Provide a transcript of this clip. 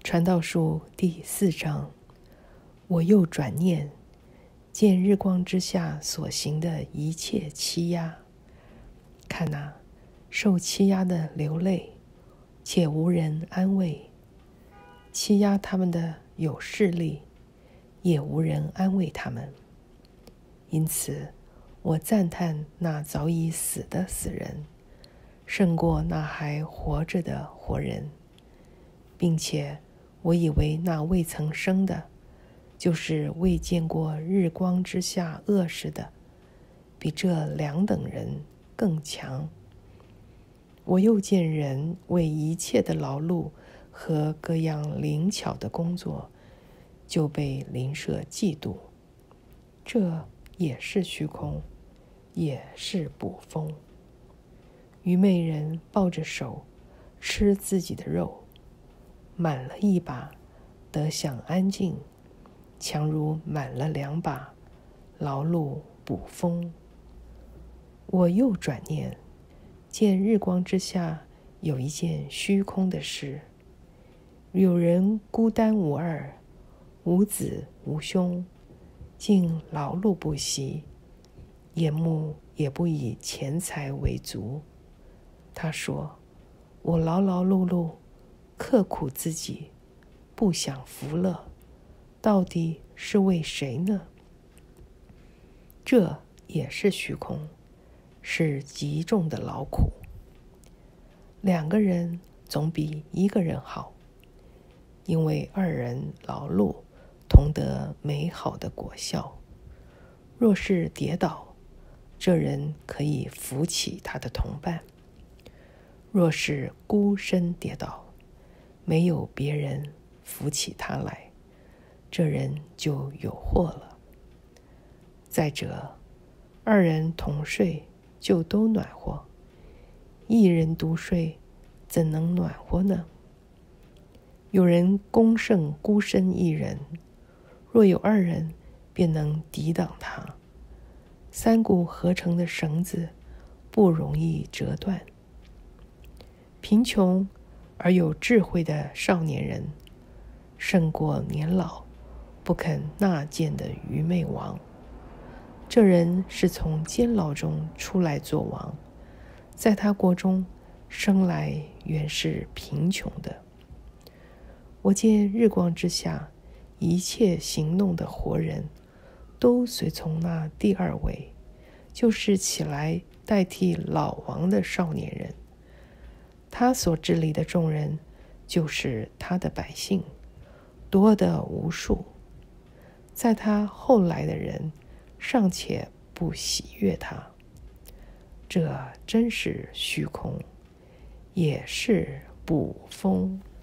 传道书第4章，我又转念，见日光之下所行的一切欺压，看哪，受欺压的流泪，且无人安慰；欺压他们的有势力，也无人安慰他们。因此，我赞叹那早已死的死人，胜过那还活着的活人，并且我以为那未曾生的，就是未见过日光之下恶事的，比这两等人更强。我又见人为一切的劳碌和各样灵巧的工作，就被邻舍嫉妒，这也是虚空，也是捕风。愚昧人抱着手吃自己的肉，满了一把，得享安静，强如满了2把，劳碌捕风。我又转念，见日光之下有一件虚空的事，有人孤单无二，无子无兄，竟劳碌不息，眼目也不以钱财为足。他说：我劳劳碌碌，刻苦自己，不享福乐，到底是为谁呢？这也是虚空，是极重的劳苦。2个人总比1个人好，因为2人劳碌，同得美好的果效。若是跌倒，这人可以扶起他的同伴；若是孤身跌倒，没有别人扶起他来，这人就有祸了。再者，2人同睡，就都暖和；1人独睡，怎能暖和呢？有人攻胜孤身1人，若有2人，便能抵挡他。3股合成的绳子，不容易折断。贫穷而有智慧的少年人，胜过年老不肯纳谏的愚昧王。这人是从监牢中出来做王，在他国中生来原是贫穷的。我见日光之下一切行动的活人，都随从那第2位，就是起来代替老王的少年人。他所治理的众人，就是他的百姓，多得无数。在他后来的人，尚且不喜悦他。这真是虚空，也是捕风。